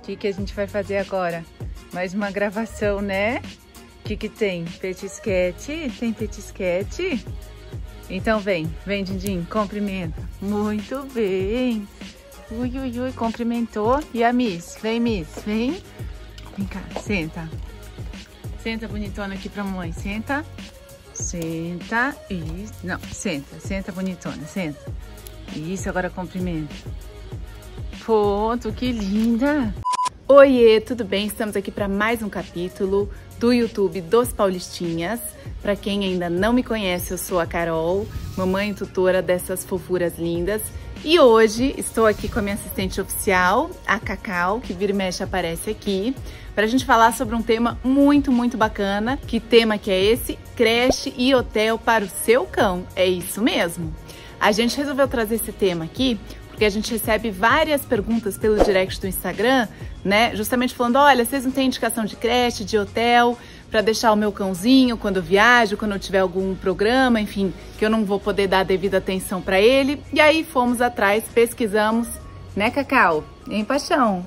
que a gente vai fazer agora? Mais uma gravação, né? O que tem? Petisquete? Tem petisquete? Então vem, Dindim, cumprimenta. Muito bem. Ui, ui, ui, cumprimentou. E a Miss? Vem, Miss, vem. Vem cá, senta. Senta bonitona aqui pra mamãe, senta. Senta, isso, não, senta bonitona, senta. Isso, agora cumprimenta. Ponto, que linda. Oiê, tudo bem? Estamos aqui para mais um capítulo do YouTube dos Paulistinhas. Para quem ainda não me conhece, eu sou a Carol, mamãe e tutora dessas fofuras lindas. E hoje estou aqui com a minha assistente oficial, a Cacau, que vira e mexe aparece aqui, para a gente falar sobre um tema muito bacana. Que tema que é esse? Creche e hotel para o seu cão. É isso mesmo. A gente resolveu trazer esse tema aqui porque a gente recebe várias perguntas pelo direct do Instagram, né? Justamente falando, olha, vocês não têm indicação de creche, de hotel, para deixar o meu cãozinho quando eu viajo, quando eu tiver algum programa, enfim, que eu não vou poder dar a devida atenção para ele. E aí fomos atrás, pesquisamos, né, Cacau? Em paixão.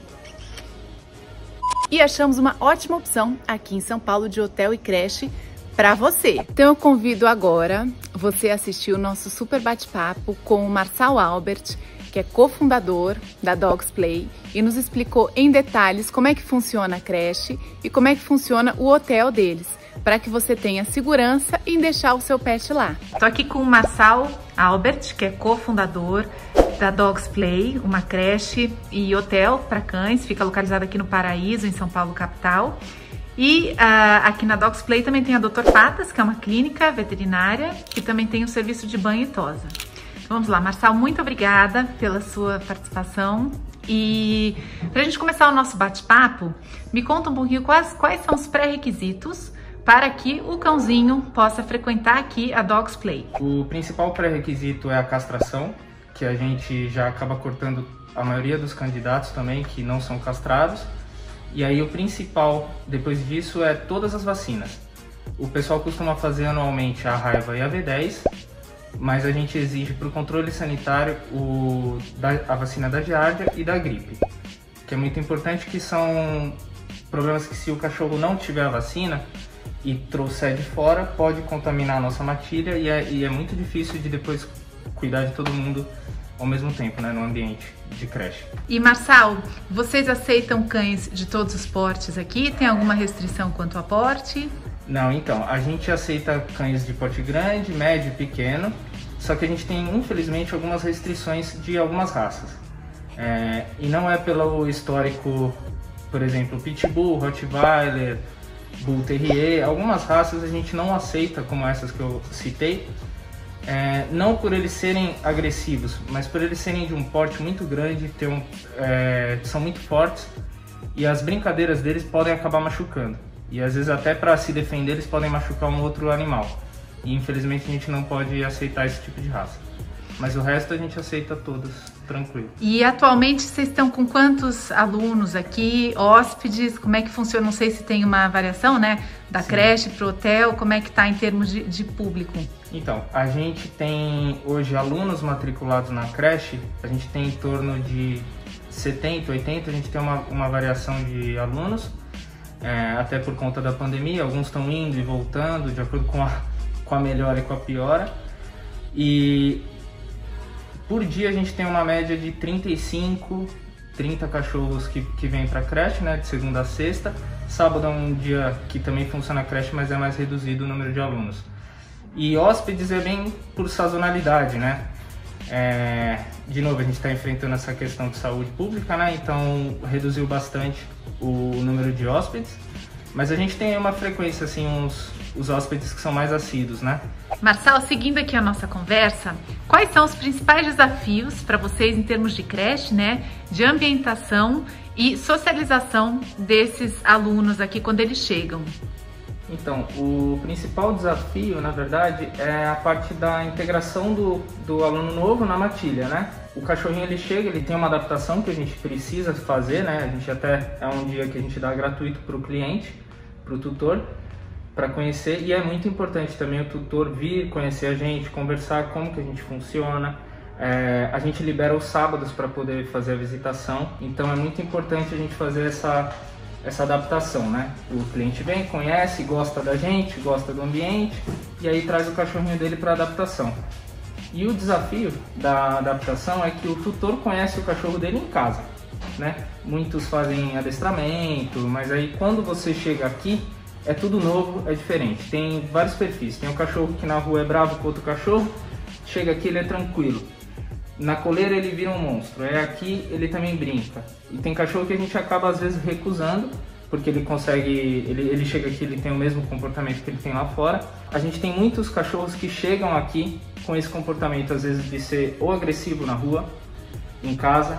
E achamos uma ótima opção aqui em São Paulo de hotel e creche para você. Então eu convido agora você a assistir o nosso super bate-papo com o Marçal Albert, que é cofundador da Dogs Play e nos explicou em detalhes como é que funciona a creche e como é que funciona o hotel deles, para que você tenha segurança em deixar o seu pet lá. Tô aqui com o Marçal Albert, que é cofundador da Dogs Play, uma creche e hotel para cães, fica localizado aqui no Paraíso, em São Paulo, capital. E aqui na Dogs Play também tem a Dr. Patas, que é uma clínica veterinária, que também tem o serviço de banho e tosa. Vamos lá, Marçal, muito obrigada pela sua participação. E para a gente começar o nosso bate-papo, me conta um pouquinho quais são os pré-requisitos para que o cãozinho possa frequentar aqui a Dogs Play. O principal pré-requisito é a castração, que a gente já acaba cortando a maioria dos candidatos também que não são castrados. E aí o principal depois disso é todas as vacinas. O pessoal costuma fazer anualmente a raiva e a V10, mas a gente exige para o controle sanitário a vacina da giardia e da gripe, que é muito importante, que são problemas que, se o cachorro não tiver a vacina e trouxer de fora, pode contaminar a nossa matilha e é muito difícil de depois cuidar de todo mundo ao mesmo tempo, né, no ambiente de creche. E Marçal, vocês aceitam cães de todos os portes aqui? Tem alguma restrição quanto a porte? Não, então, a gente aceita cães de porte grande, médio e pequeno, só que a gente tem, infelizmente, algumas restrições de algumas raças. E não é pelo histórico, por exemplo, Pitbull, Rottweiler, Bull Terrier, algumas raças a gente não aceita, como essas que eu citei, não por eles serem agressivos, mas por eles serem de um porte muito grande, são muito fortes e as brincadeiras deles podem acabar machucando. E às vezes até para se defender eles podem machucar um outro animal. E infelizmente a gente não pode aceitar esse tipo de raça. Mas o resto a gente aceita todos, tranquilo. E atualmente vocês estão com quantos alunos aqui, hóspedes? Como é que funciona? Não sei se tem uma variação, né? Da Sim. creche para o hotel, como é que está em termos de público? Então, a gente tem hoje alunos matriculados na creche, a gente tem em torno de 70, 80, a gente tem uma variação de alunos. Até por conta da pandemia, alguns estão indo e voltando de acordo com a melhora e com a piora. E por dia a gente tem uma média de 35, 30 cachorros que vêm para a creche, né, de segunda a sexta. Sábado é um dia que também funciona a creche, mas é mais reduzido o número de alunos. E hóspedes é bem por sazonalidade, né? De novo, a gente está enfrentando essa questão de saúde pública, né? Então reduziu bastante o número de hóspedes, mas a gente tem uma frequência, assim, os hóspedes que são mais assíduos, né? Marçal, seguindo aqui a nossa conversa, quais são os principais desafios para vocês em termos de creche, né? De ambientação e socialização desses alunos aqui quando eles chegam? Então, o principal desafio, na verdade, é a parte da integração do aluno novo na matilha, né? O cachorrinho, ele chega, ele tem uma adaptação que a gente precisa fazer, né? A gente até, é um dia que a gente dá gratuito para o cliente, para o tutor, para conhecer, e é muito importante também o tutor vir conhecer a gente, conversar como que a gente funciona, A gente libera os sábados para poder fazer a visitação, então é muito importante a gente fazer essa adaptação, né? O cliente vem, conhece, gosta da gente, gosta do ambiente e aí traz o cachorrinho dele para adaptação. E o desafio da adaptação é que o tutor conhece o cachorro dele em casa, né? Muitos fazem adestramento, mas aí quando você chega aqui é tudo novo, é diferente. Tem vários perfis. Tem um cachorro que na rua é bravo com outro cachorro, chega aqui ele é tranquilo. Na coleira ele vira um monstro, aqui ele também brinca. E tem cachorro que a gente acaba às vezes recusando, porque ele consegue, ele chega aqui, ele tem o mesmo comportamento que ele tem lá fora. A gente tem muitos cachorros que chegam aqui com esse comportamento, às vezes de ser ou agressivo na rua, em casa,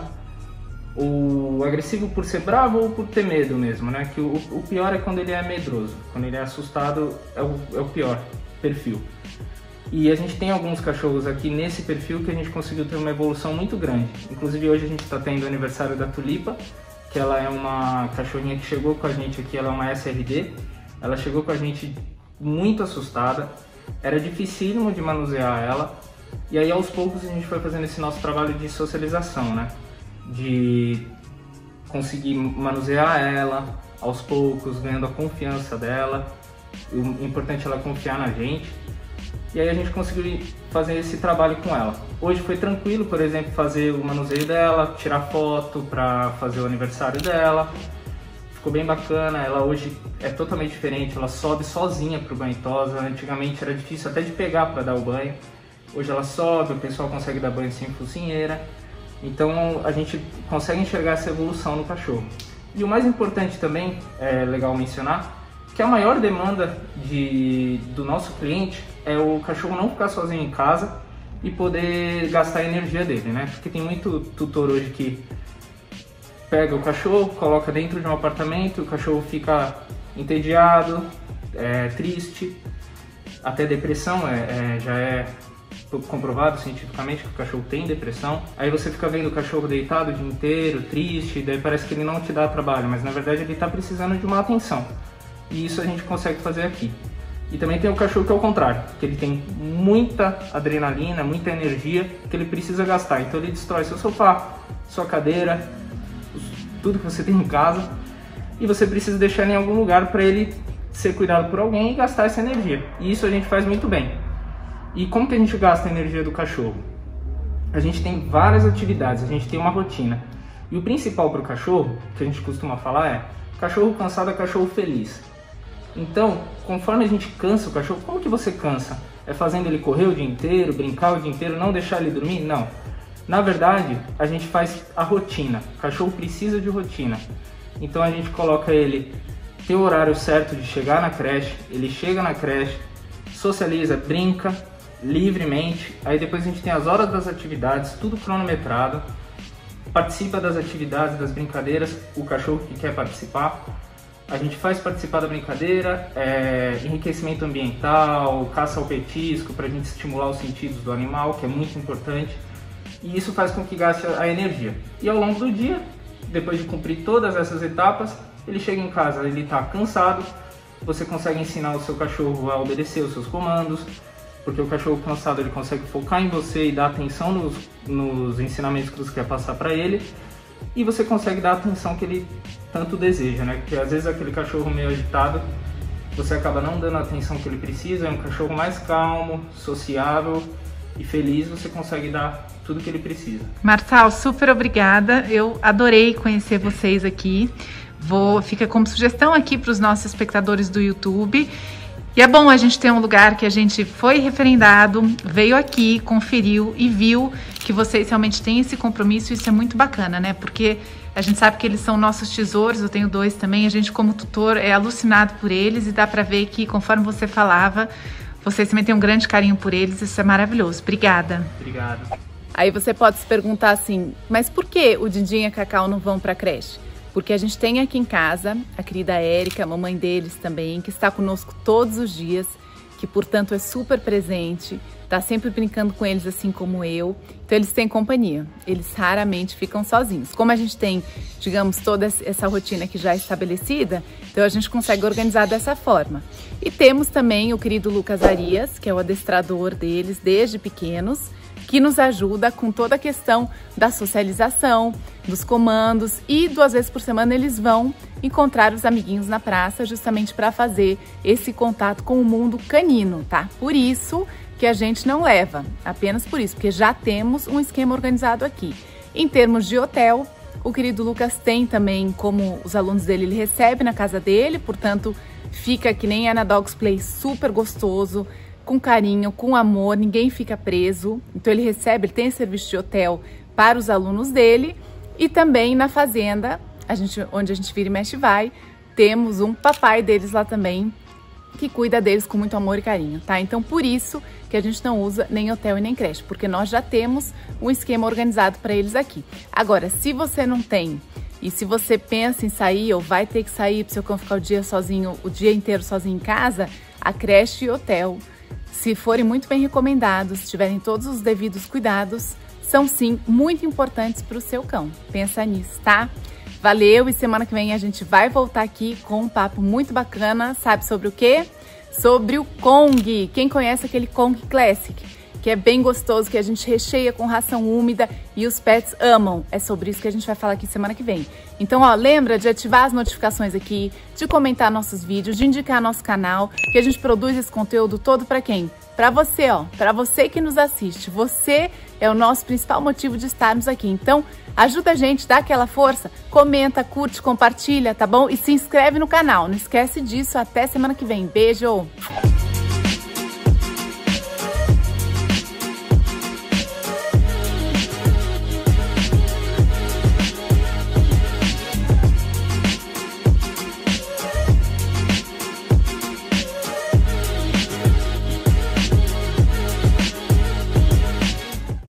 ou agressivo por ser bravo ou por ter medo mesmo, né? Que o pior é quando ele é medroso, quando ele é assustado é o pior perfil. E a gente tem alguns cachorros aqui nesse perfil que a gente conseguiu ter uma evolução muito grande. Inclusive hoje a gente está tendo o aniversário da Tulipa, que ela é uma cachorrinha que chegou com a gente aqui, ela é uma SRD. Ela chegou com a gente muito assustada, era dificílimo de manusear ela. E aí aos poucos a gente foi fazendo esse nosso trabalho de socialização, né? De conseguir manusear ela aos poucos, ganhando a confiança dela. O importante é ela confiar na gente. E aí a gente conseguiu fazer esse trabalho com ela. Hoje foi tranquilo, por exemplo, fazer o manuseio dela, tirar foto para fazer o aniversário dela. Ficou bem bacana, ela hoje é totalmente diferente, ela sobe sozinha pro banho tosa. Antigamente era difícil até de pegar para dar o banho. Hoje ela sobe, o pessoal consegue dar banho sem focinheira. Então a gente consegue enxergar essa evolução no cachorro. E o mais importante também, é legal mencionar, que a maior demanda do nosso cliente é o cachorro não ficar sozinho em casa e poder gastar a energia dele, né? Porque tem muito tutor hoje que pega o cachorro, coloca dentro de um apartamento, o cachorro fica entediado, triste, até depressão, já é comprovado cientificamente que o cachorro tem depressão. Aí você fica vendo o cachorro deitado o dia inteiro, triste, daí parece que ele não te dá trabalho, mas na verdade ele está precisando de uma atenção. E isso a gente consegue fazer aqui. E também tem o cachorro que é o contrário, que ele tem muita adrenalina, muita energia que ele precisa gastar. Então ele destrói seu sofá, sua cadeira, tudo que você tem em casa, e você precisa deixar ele em algum lugar para ele ser cuidado por alguém e gastar essa energia. E isso a gente faz muito bem. E como que a gente gasta a energia do cachorro? A gente tem várias atividades, a gente tem uma rotina. E o principal para o cachorro, que a gente costuma falar é: cachorro cansado é cachorro feliz. Então, conforme a gente cansa o cachorro, como que você cansa? É fazendo ele correr o dia inteiro, brincar o dia inteiro, não deixar ele dormir? Não. Na verdade, a gente faz a rotina. O cachorro precisa de rotina. Então a gente coloca ele, tem o horário certo de chegar na creche, ele chega na creche, socializa, brinca livremente. Aí depois a gente tem as horas das atividades, tudo cronometrado. Participa das atividades, das brincadeiras, o cachorro que quer participar. A gente faz participar da brincadeira, enriquecimento ambiental, caça ao petisco, para a gente estimular os sentidos do animal, que é muito importante. E isso faz com que gaste a energia. E ao longo do dia, depois de cumprir todas essas etapas, ele chega em casa, ele está cansado, você consegue ensinar o seu cachorro a obedecer os seus comandos, porque o cachorro cansado ele consegue focar em você e dar atenção nos ensinamentos que você quer passar para ele. E você consegue dar a atenção que ele tanto deseja, né? Porque às vezes aquele cachorro meio agitado, você acaba não dando a atenção que ele precisa. É um cachorro mais calmo, sociável e feliz, você consegue dar tudo que ele precisa. Marçal, super obrigada. Eu adorei conhecer vocês aqui. Fica como sugestão aqui para os nossos espectadores do YouTube. E é bom a gente ter um lugar que a gente foi referendado, veio aqui, conferiu e viu que vocês realmente têm esse compromisso. Isso é muito bacana, né? Porque a gente sabe que eles são nossos tesouros, eu tenho 2 também. A gente, como tutor, é alucinado por eles e dá pra ver que, conforme você falava, vocês também têm um grande carinho por eles. Isso é maravilhoso. Obrigada. Obrigado. Aí você pode se perguntar assim, mas por que o Dindim e a Cacau não vão pra creche? Porque a gente tem aqui em casa a querida Érica, a mamãe deles também, que está conosco todos os dias, que portanto é super presente, tá sempre brincando com eles assim como eu. Então eles têm companhia, eles raramente ficam sozinhos. Como a gente tem, digamos, toda essa rotina aqui já estabelecida, então a gente consegue organizar dessa forma. E temos também o querido Lucas Arias, que é o adestrador deles desde pequenos, que nos ajuda com toda a questão da socialização, dos comandos, e 2 vezes por semana eles vão encontrar os amiguinhos na praça justamente para fazer esse contato com o mundo canino, tá? Por isso que a gente não leva, apenas por isso, porque já temos um esquema organizado aqui. Em termos de hotel, o querido Lucas tem também, como os alunos dele, ele recebe na casa dele, portanto fica que nem na Dogs Play, super gostoso, com carinho, com amor, ninguém fica preso. Então ele recebe, ele tem serviço de hotel para os alunos dele. E também na fazenda, onde a gente vira e mexe vai, temos um papai deles lá também, que cuida deles com muito amor e carinho, tá? Então por isso que a gente não usa nem hotel e nem creche, porque nós já temos um esquema organizado para eles aqui. Agora, se você não tem, e se você pensa em sair ou vai ter que sair para o seu cão ficar o dia inteiro sozinho em casa, a creche e hotel, se forem muito bem recomendados, se tiverem todos os devidos cuidados, são sim muito importantes para o seu cão. Pensa nisso, tá? Valeu, e semana que vem a gente vai voltar aqui com um papo muito bacana, sabe sobre o quê? Sobre o Kong. Quem conhece aquele Kong Classic, que é bem gostoso, que a gente recheia com ração úmida e os pets amam. É sobre isso que a gente vai falar aqui semana que vem. Então, ó, lembra de ativar as notificações aqui, de comentar nossos vídeos, de indicar nosso canal, que a gente produz esse conteúdo todo para quem? Para você, ó, para você que nos assiste. Você é o nosso principal motivo de estarmos aqui. Então, ajuda a gente, dá aquela força, comenta, curte, compartilha, tá bom? E se inscreve no canal. Não esquece disso. Até semana que vem. Beijo!